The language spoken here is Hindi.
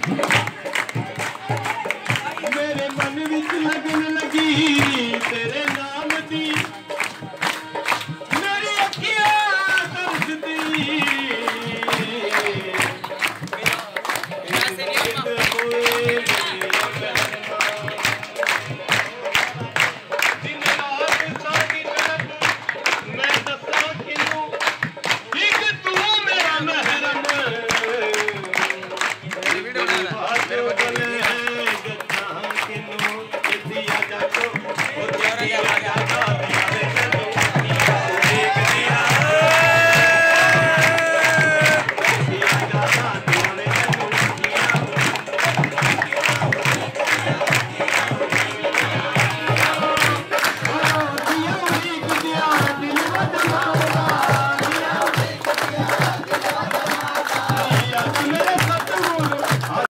मेरे मन विच लगन लगी तेरे नाम दी मेरी अखियां तरसदी